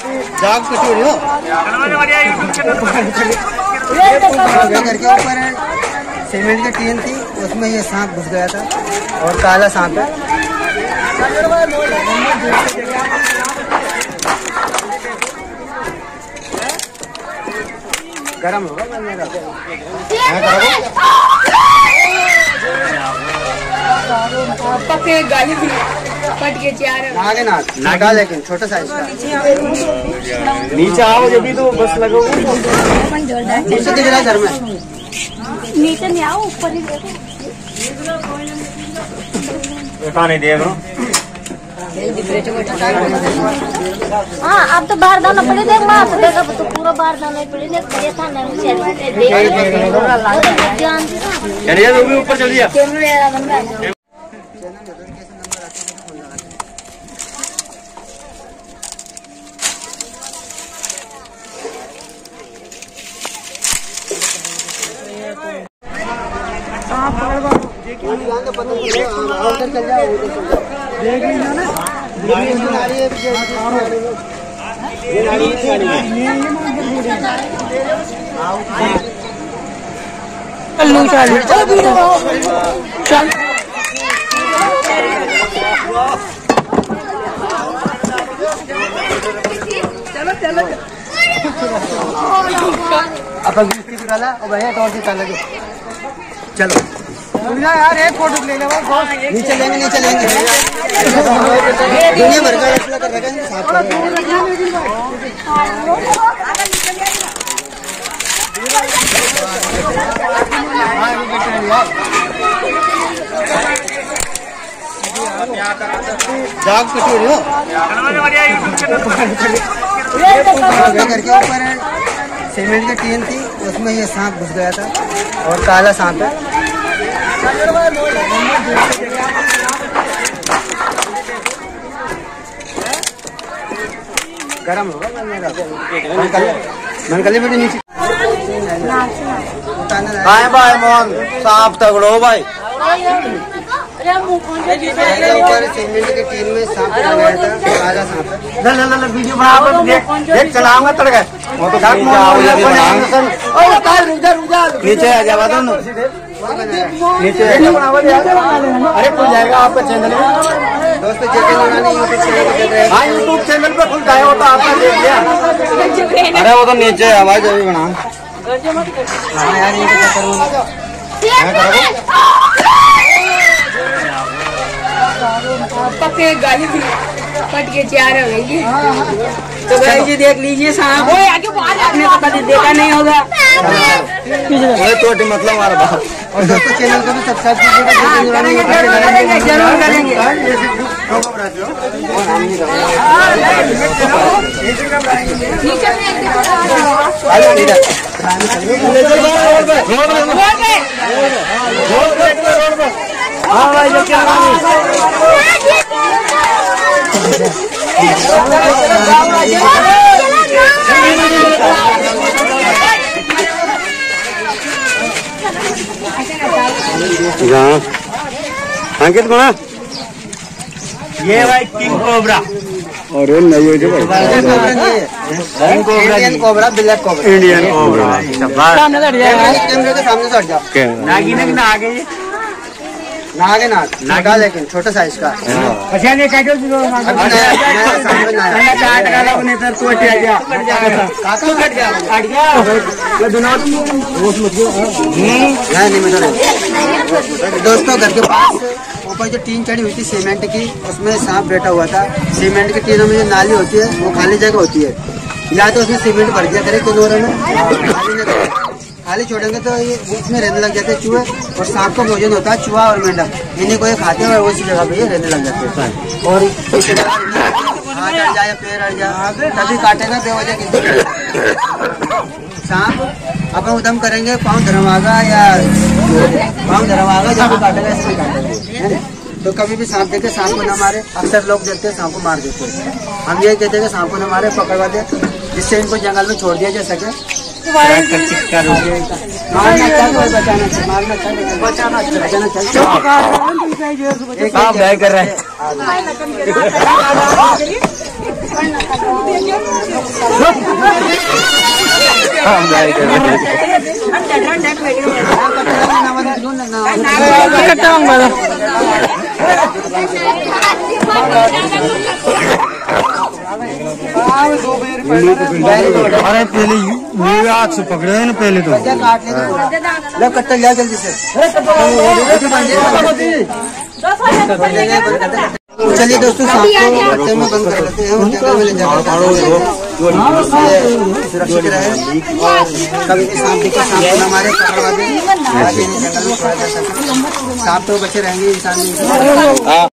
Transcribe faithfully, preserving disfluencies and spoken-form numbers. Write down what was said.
जाग कटी हो घर के ऊपर सीमेंट की टीन थी, उसमें ये सांप घुस गया था और काला सांप है। गरम होगा पके गाली पट के चार आगे ना लगा, लेकिन छोटा साइज का। नीचे आओ जब भी तो बस लगो नीचे दिख रहा है घर में, नीचे नहीं आओ, ऊपर ही देखो। नहीं देख रहा। हाँ अब तो बाहर दाना पड़े, देख माँ तो देखा तो पूरा बाहर दाना पड़े, देख ये था ना यार वो भी ऊपर चल दिया। देख लीजिए ना, चल चलो चलो अपन इसकी निकाला और भैया टॉर्च निकाल लगे। चलो यार एक फोटो ले ले, नीचे लेंगे नीचे लेंगे दुनिया भर का फैसला कर रखेंगे साथ में। जाग कटी हो घर के ऊपर सीमेंट की टीन थी, उसमें ये सांप घुस गया था और काला सांप है। गरम होगा मनकली बेटी नीचे भाई भाई मोहन सांप तगड़ो भाई। सीमेंट की टीन में सांप गया था, काला सांप है। वीडियो बना देख देख चलाऊंगा तड़का वो तो नीचे आ जावा दोनों नीचे। अरे खुल जाएगा आपका चैनल में दोस्तों, जैसे यूट्यूब चैनल। हाँ यूट्यूब चैनल पे खुल जाएगा, वो तो आपने देख लिया। अरे वो तो नीचे आवाज अभी बना। हाँ यार ये पके गाली पट के चार हो गई। तो भाई जी देख लीजिए सांप, आपने तो कभी देखा नहीं होगा। तो मतलब हमारा बात। और दोस्तों चैनल को भी सब्सक्राइब कीजिएगा, जरूर करेंगे। हाँ भाई जो क्या अंकित कौन? ये भाई किंग कोबरा। अरे नहीं हो Indian cobra, black cobra, Indian cobra. कैमरे के सामने से हट जाओ। नागी ना ना आगे ना आगे ना नागा, लेकिन छोटा साइज का। अच्छा नहीं काटो तो नया काट वाला बने तो तो हट गया काका कट गया हट गया ये दोनों रोज मत गयो नहीं नहीं मैं दोस्तों घर के पास ऊपर जो टीन चढ़ी हुई थी सीमेंट की, उसमें सांप बैठा हुआ था। सीमेंट की टीनों में जो नाली होती है वो खाली जगह होती है, या तो उसमें सीमेंट भर दिया करे किनारों में, खाली छोड़ेंगे तो ये उसमें रहने लग जाते हैं चूहे। और सांप का भोजन होता है चूहा और मेंढक, इन्हीं को ये खाते हैं और उसी जगह पे ये रहने लग जाते हैं। और हाथ अड़ जाए पैर अड़ जाए तभी काटेगा बेवजह किसी सांप। अपन उदम करेंगे पाँव धरवागा या पाँव धरवागा जब भी काटेगा इसमें काटेगा। तो कभी भी सांप देखे सांप को न मारे, अक्सर लोग देखते हैं सांप को मार देते हैं। हम ये कहते हैं कि सांप को न मारे, पकड़वा दे, जिससे इनको जंगल में छोड़ दिया जा सके। मारना चाहिए, बचाना चाहिए, बचाना चाहिए। कर रहे हैं अरे पहले ये आग से पकड़े हैं ना पहले तो लो कट्टा लिया जल्दी से। चलिए दोस्तों सांप को कट्टे में बंद कर लेते हैं और जगह में ले जाकर सुरक्षित रहे और कभी भी सांप दिखे सांप को न मारे पकड़वा दें, जंगल में छोड़ा जा सके। सांप तो बचे रहेंगे इंसान नहीं।